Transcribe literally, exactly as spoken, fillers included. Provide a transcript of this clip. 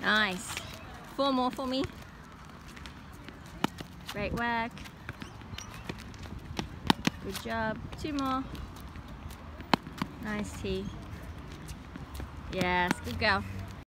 Nice. Four more for me. Great work. Good job. Two more. Nice T. Yes, good girl.